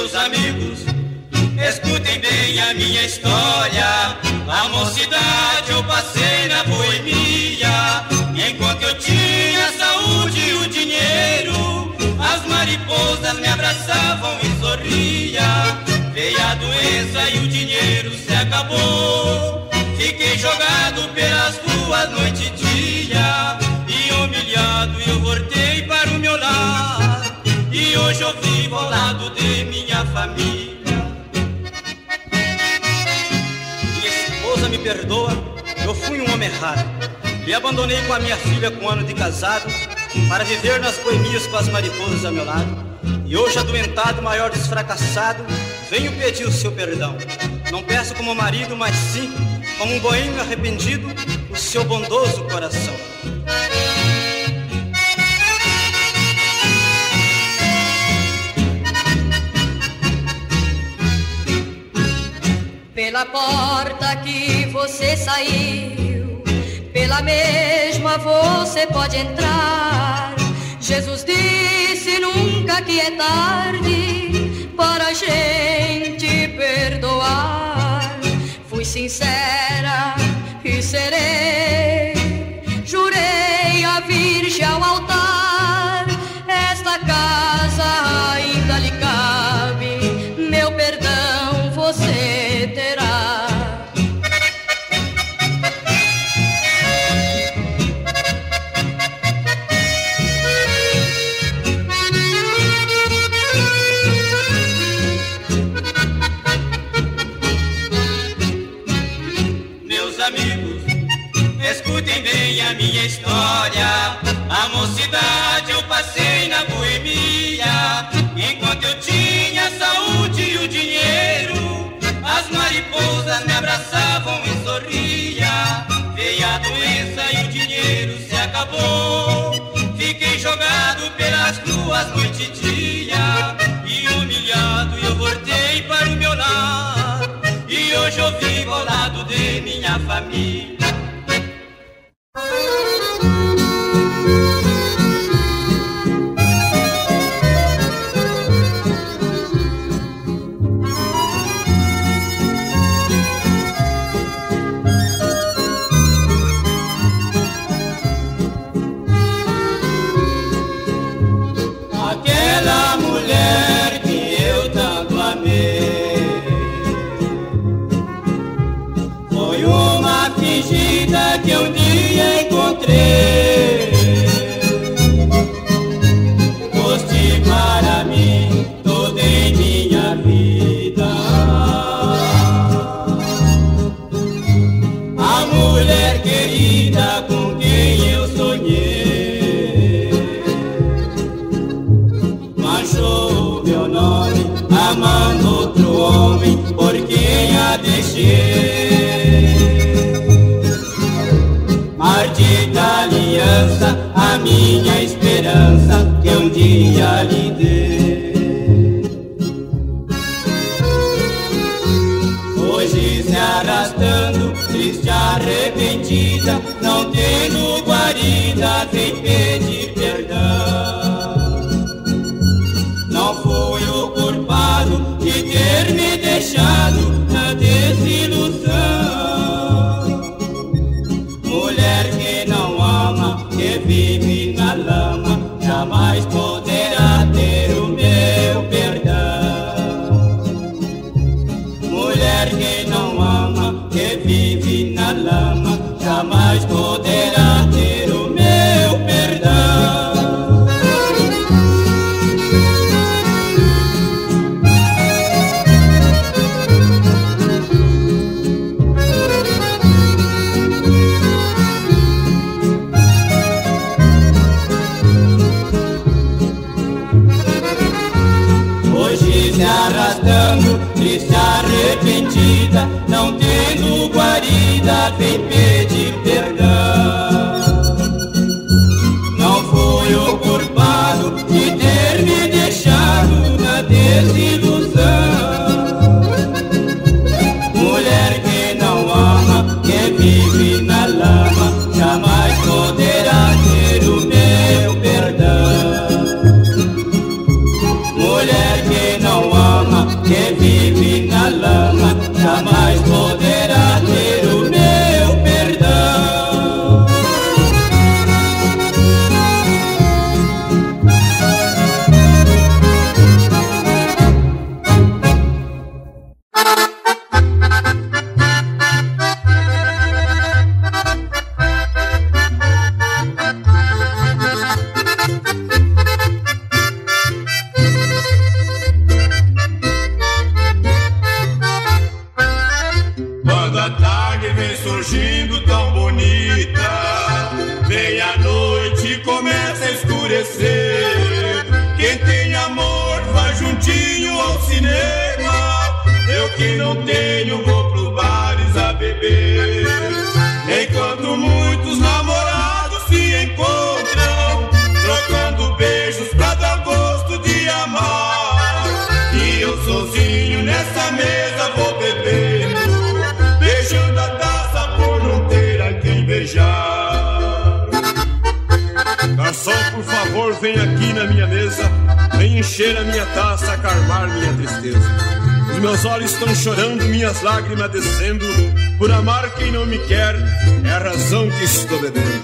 Meus amigos, escutem bem a minha história. A mocidade eu passei na boemia. Enquanto eu tinha a saúde e o dinheiro, as mariposas me abraçavam e sorria. Veio a doença e o dinheiro se acabou. Fiquei jogado pelas ruas noite e dia. E humilhado eu voltei para o meu lar. E hoje eu vivo ao lado de minha família. Me perdoa, eu fui um homem errado. E abandonei com a minha filha com 1 ano de casado, para viver nas boemias com as mariposas ao meu lado. E hoje adoentado, maior desfracassado, venho pedir o seu perdão. Não peço como marido, mas sim como um boêmio arrependido, o seu bondoso coração. Pela porta que você saiu, pela mesma você pode entrar. Jesus disse nunca que é tarde para a gente perdoar. Fui sincera e serei, jurei a Virgem ao altar. Esta casa ainda lhe cabe, meu perdão você terá. Meus amigos, escutem bem a minha história. A mocidade eu passei na boemia. Enquanto eu tinha a saúde e o dinheiro, as mariposas me abraçavam e sorria. Veio a doença e o dinheiro se acabou. Fiquei jogado pelas ruas noite e dia. E humilhado eu voltei para o meu lar. E hoje eu vivo ao lado de minha família. Aquela mulher que eu tanto amei foi uma fingida que um dia encontrei. Foste para mim toda em minha vida, a mulher querida com quem eu sonhei. Manchou meu nome amando outro homem, por quem a deixei. Maldita aliança, a minha esperança que um dia lhe dei. Hoje se arrastando, triste, arrependida, não tendo guarida, vem pedir perdão. Não fui o culpado de ter me deixado na desilusão. Mulher que não ama, que vive na lama, jamais poderá ter o meu perdão. Mulher que não ama, que vive na lama, jamais poderá ter o meu perdão. Se arrastando, triste, arrependida, não tendo guarida, vem pedir perdão. Não fui o culpado de ter me deixado na desilusão. Mulher que não ama, que vive na lama, jamais poderá ter o meu perdão. Mulher que não ama, que vive na lama jamais poderá ter o meu perdão. Quem tem amor vai juntinho ao cinema. Eu que não tenho vou pros bares a beber. Enquanto muitos namorados se encontram, trocando beijos pra dar gosto de amar. E eu sozinho nessa mesa vou bebendo, beijando a taça por não ter a quem beijar. Garçom, por favor, vem aqui na minha mesa, vem encher a minha taça, acalmar minha tristeza. Os meus olhos estão chorando, minhas lágrimas descendo. Por amar quem não me quer, é a razão que estou bebendo.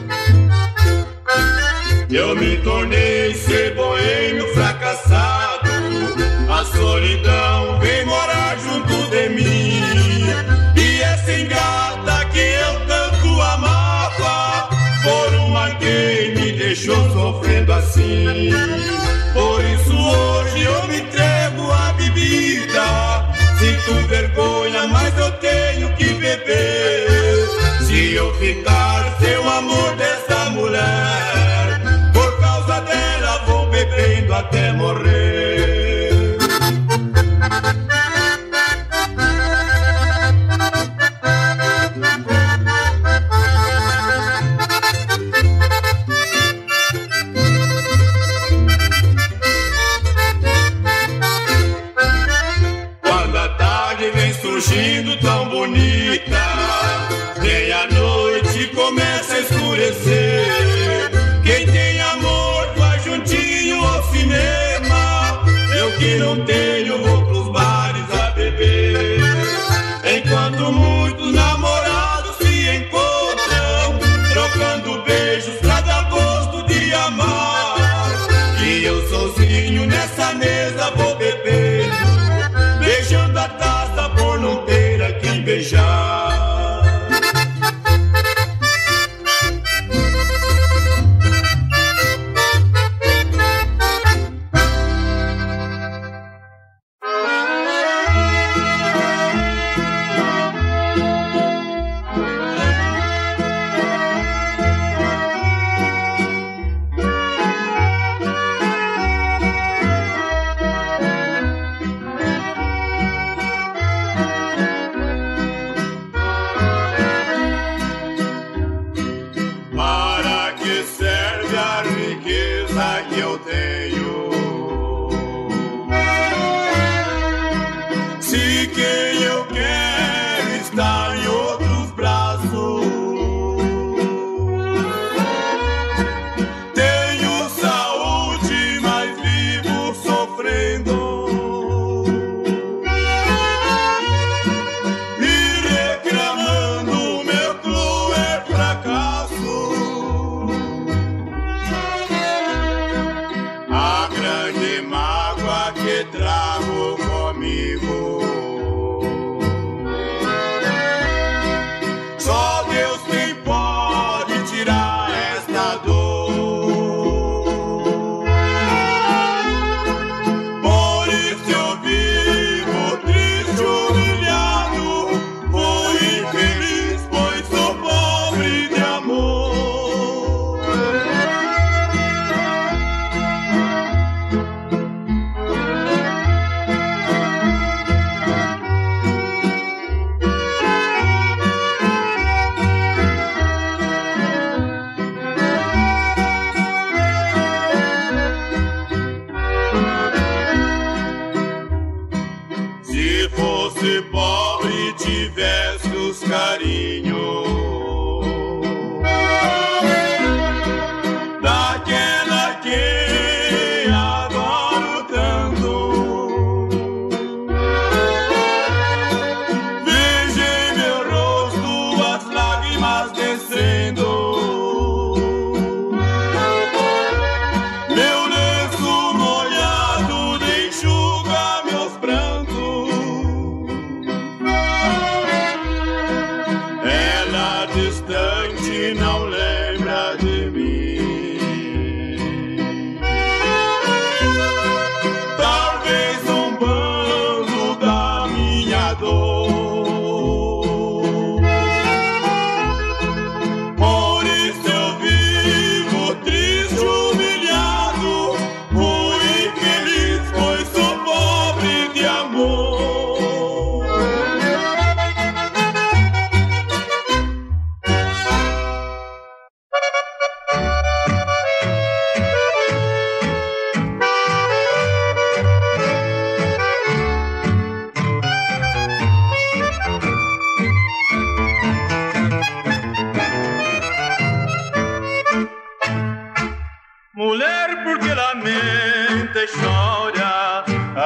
Eu me tornei ser boêmio fracassado, a solidão vem morar junto de mim. E essa engata que eu tanto amava, por uma quem me deixou sofrendo assim. Por isso hoje eu me entrego à bebida. Sinto vergonha, mas eu tenho que beber. Se eu ficar sem o amor dessa mulher, por causa dela vou bebendo até morrer. Surgindo tão bonita, vem a noite e começa a escurecer. Quem tem amor vai juntinho ao cinema. Eu que não tenho vou pros bares a beber. Enquanto muitos namorados se encontram, trocando beijos pra dar gosto de amar. E eu sozinho nessa mesa vou bebendo, beijando a taça por não ter a quem beijar.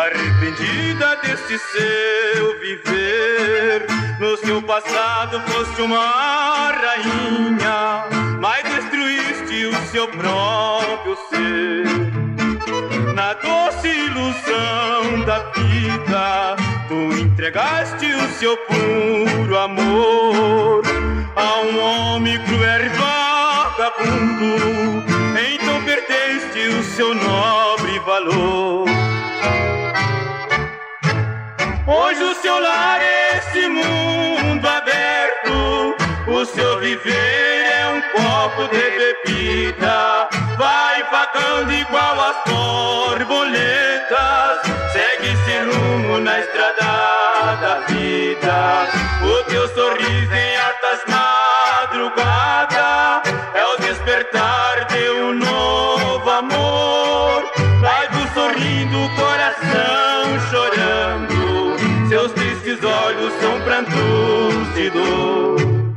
arrependida deste seu viver. No seu passado foste uma rainha, mas destruíste o seu próprio ser. Na doce ilusão da vida, tu entregaste o seu puro amor a um homem cruel e vagabundo. Então perdeste o seu nobre valor. Hoje o seu lar é esse mundo aberto, o seu viver é um copo de bebida. Vai vagando igual as borboletas, segue esse rumo na estrada da vida. O teu sorriso em altas madrugadas é o despertar de um novo amor. Vai do sorrindo, coração chorando, seus tristes olhos são prantos de dor.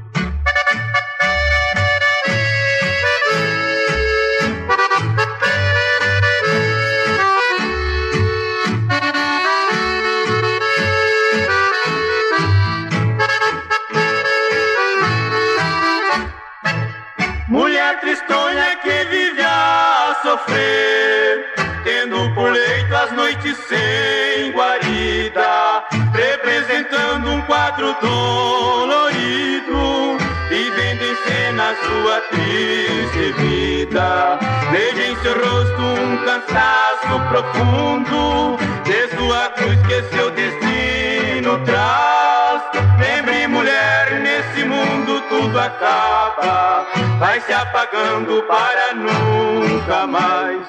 Mulher tristonha que vive a sofrer, tendo por leito as noites sem guarida, representando um quadro dolorido, vivendo em cena sua triste vida. Veja em seu rosto um cansaço profundo, de sua cruz que seu destino traz. Lembre, mulher, nesse mundo tudo acaba, vai se apagando para nunca mais.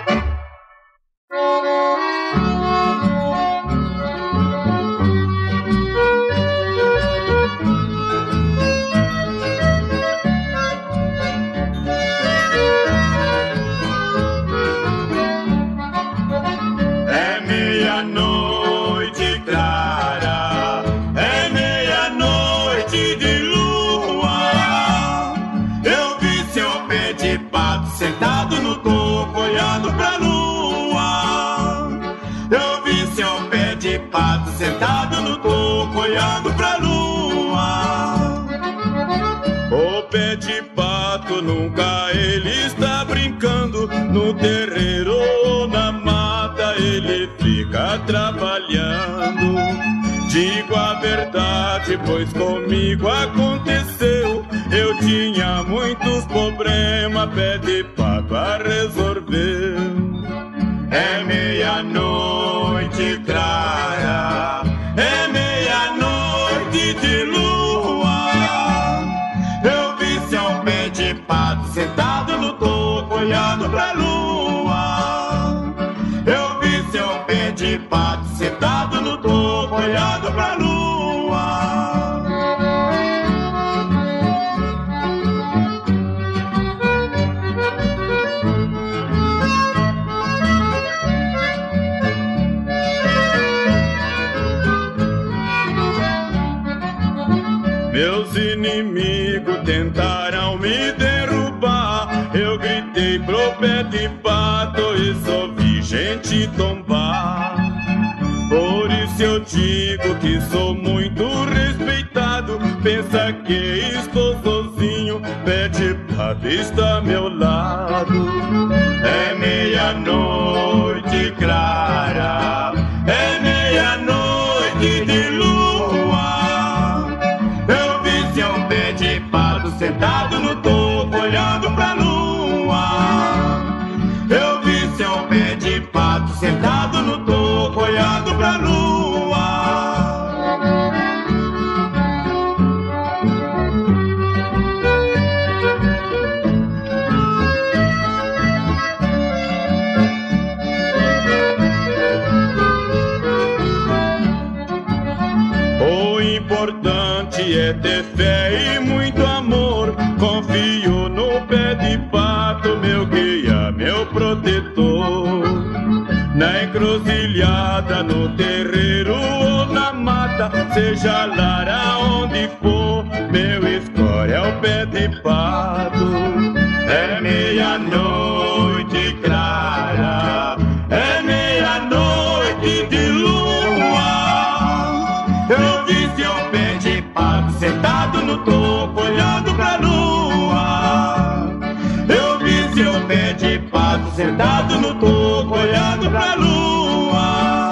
É meia-noite clara, é meia-noite de lua. Eu vi seu pé de pato sentado no topo olhando pra lua. Eu vi seu pé de pato sentado no topo olhando pra lua. O pé de pato nunca ele está brincando, no terreiro ou na mata ele fica trabalhando. Digo a verdade, pois comigo aconteceu. Eu tinha muitos problemas, pé de pato a resolver. É meia-noite clara, é meia-noite de lua. Eu vi seu pé de pato sentado no topo olhando pra lua. Eu vi seu pé de pato sentado no topo olhando pra lua. Meus inimigos tentaram me derrubar, eu gritei pro pé de pato e só vi gente tombar. Por isso eu digo que sou muito respeitado, pensa que estou sozinho, pé de pato está ao meu lado. É meia-noite clara, é meia-noite de lua. Eu vi seu pé de pato sentado no topo olhando pra lua. Eu vi seu pé de pato sentado no topo olhando pra lua. O importante é ter fé e muito amor. Confio no pé de pato, meu guia, meu protetor. Na encruzilhada, no terreiro ou na mata, seja lá onde for, meu escolha é o pé de pato. É meia-noite clara, é meia-noite de no topo olhando pra lua. Eu vi seu pé de pato sentado no topo olhando pra lua.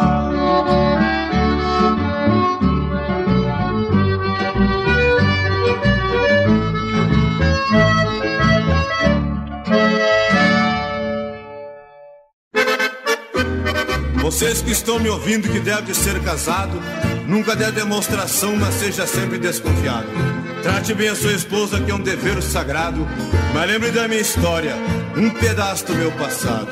Vocês que estão me ouvindo que deve ser casado, nunca dê demonstração, mas seja sempre desconfiado. Trate bem a sua esposa, que é um dever sagrado, mas lembre da minha história, um pedaço do meu passado.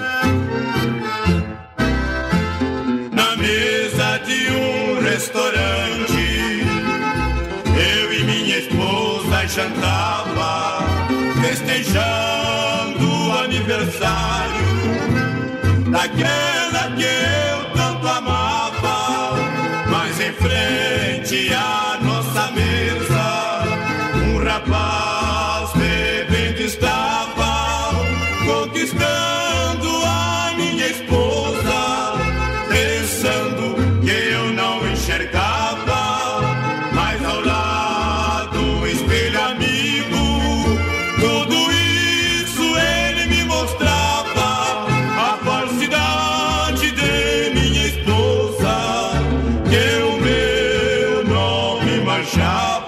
Na mesa de um restaurante, eu e minha esposa jantava, festejando o aniversário daquela que eu tanto amava. Mas em frente à nossa mesa, um rapaz bebendo estava, conquistando a minha esposa, pensando que eu não enxergava. Mas ao lado um espelho amigo, tudo isso ele me mostrava. A falsidade de minha esposa, que o meu nome manchava.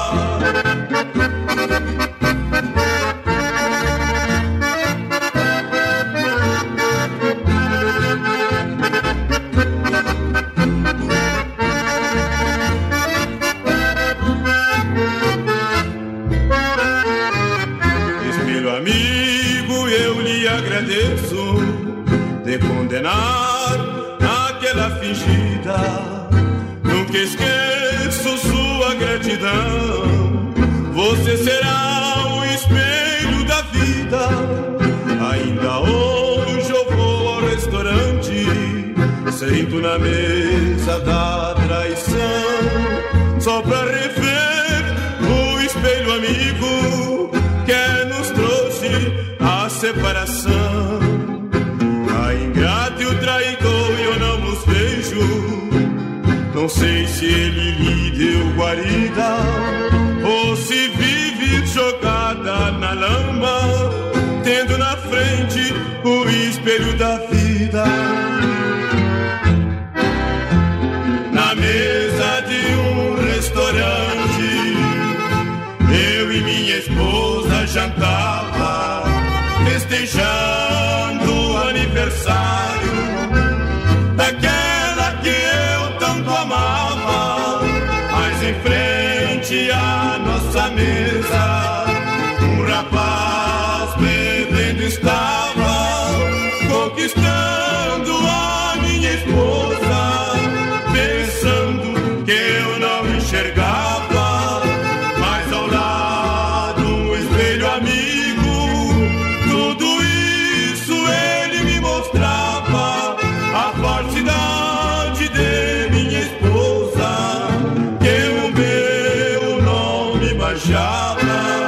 Espelho amigo, eu lhe agradeço de condenar aquela fingida. Nunca esqueço sua gratidão. Você será o espelho da vida. Ainda hoje eu vou ao restaurante, sento na mesa da traição, só pra rever o espelho amigo que nos trouxe a separação. A ingrata e o traidor eu não os vejo. Não sei se ele lhe deu guarida ou se vive jogada na lama, tendo na frente o espelho da vida. Na mesa de um restaurante, eu e minha esposa jantava, festejando o aniversário daquela que eu tanto amava. Mas em frente à nossa mesa, um rapaz bebendo estava, conquistando a minha esposa, pensando que eu não enxergava. Mas ao lado um espelho amigo, tudo isso ele me mostrava. A falsidade de minha esposa, que o meu nome manchava.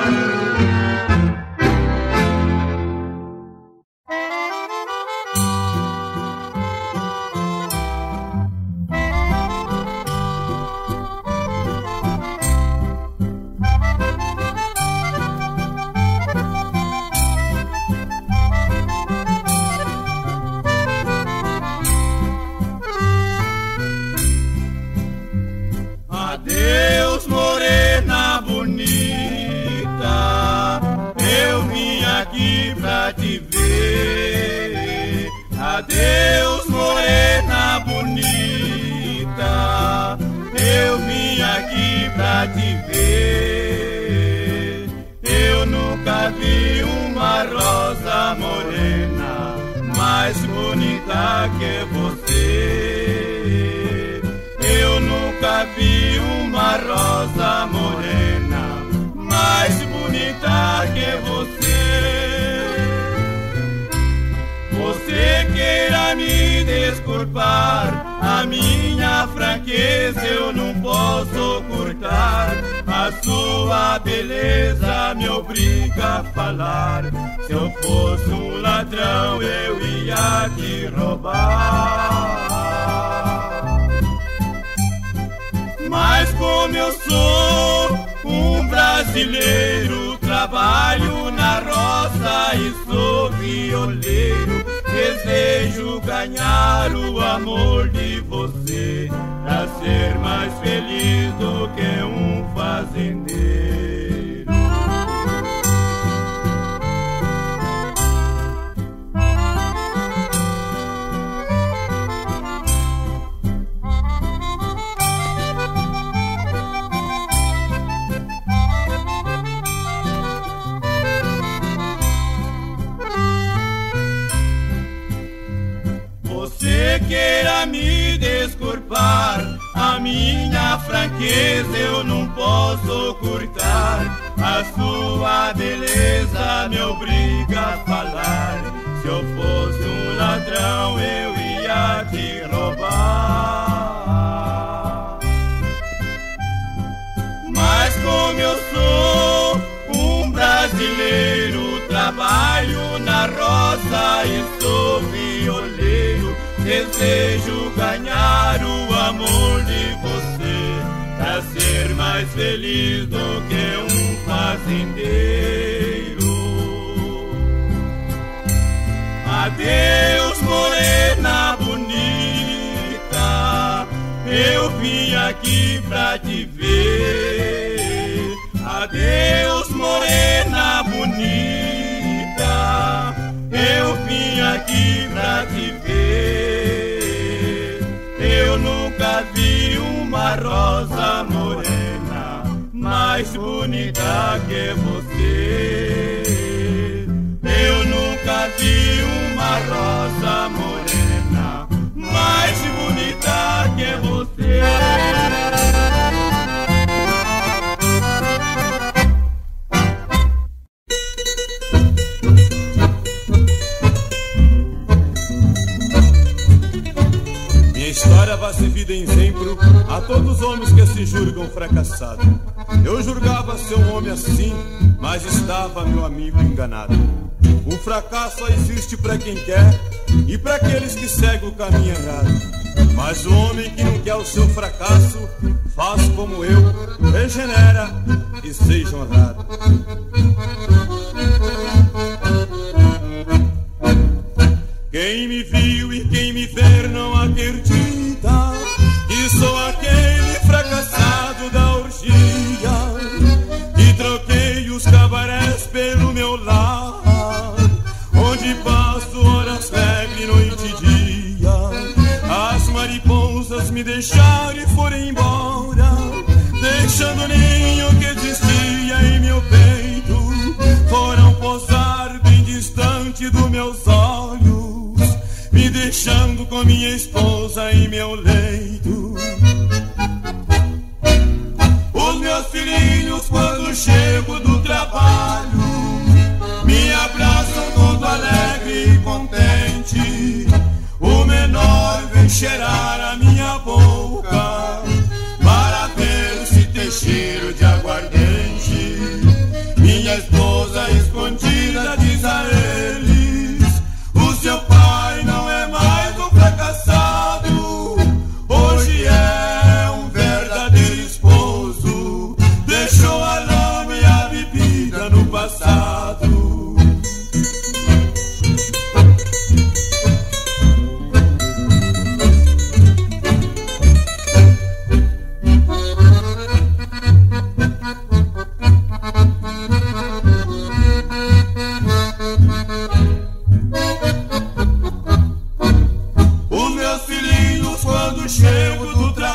Adeus, morena bonita, eu vim aqui pra te ver. Adeus, morena bonita, eu vim aqui pra te ver. Eu nunca vi uma rosa morena mais bonita que você. Eu nunca vi uma rosa morena mais bonita que você. Você queira me desculpar, a minha franqueza eu não posso ocultar. A sua beleza me obriga a falar. Se eu fosse um ladrão eu ia te roubar. Mas como eu sou um brasileiro brasileiro, trabalho na roça e sou violeiro. Desejo ganhar o amor de você, pra ser mais feliz do que um fazendeiro. Você queira me desculpar, a minha franqueza eu não posso ocultar. A sua beleza me obriga a falar. Se eu fosse um ladrão eu ia te roubar. Mas como eu sou um brasileiro, trabalho na roça e sou violeiro, desejo ganhar o amor de você, pra ser mais feliz do que um fazendeiro. Adeus, morena bonita, eu vim aqui pra te ver. Adeus, morena bonita, eu vim aqui pra te ver. Eu nunca vi uma rosa morena mais bonita que você. Eu nunca vi uma rosa morena mais bonita que você. Minha história vai servir de exemplo a todos os homens que se julgam fracassados. Eu julgava ser um homem assim, mas estava, meu amigo, enganado. O fracasso só existe para quem quer e para aqueles que seguem o caminho errado. Mas o homem que não quer o seu fracasso, faz como eu, regenera e seja honrado. Quem me viu e quem me ver não acredita que sou aquele fracassado da orgia, que troquei os cabarés pelo meu lar, onde passo horas febre, noite e dia. As mariposas me deixaram e foram embora, deixando o ninho que existia em meu peito. Foram pousar bem distante dos meus olhos, me deixando com minha esposa em meu leito. Os meus filhinhos, quando chego do trabalho, me abraçam todo alegre e contente. O menor vem cheirar a minha boca para ver se tem cheiro de aguardente. Minha esposa escondida diz a eles: o seu pai não é mais um fracassado, hoje é um verdadeiro esposo. Deixou a lama e a bebida no passado. Os meus filhinhos, quando chego do trabalho,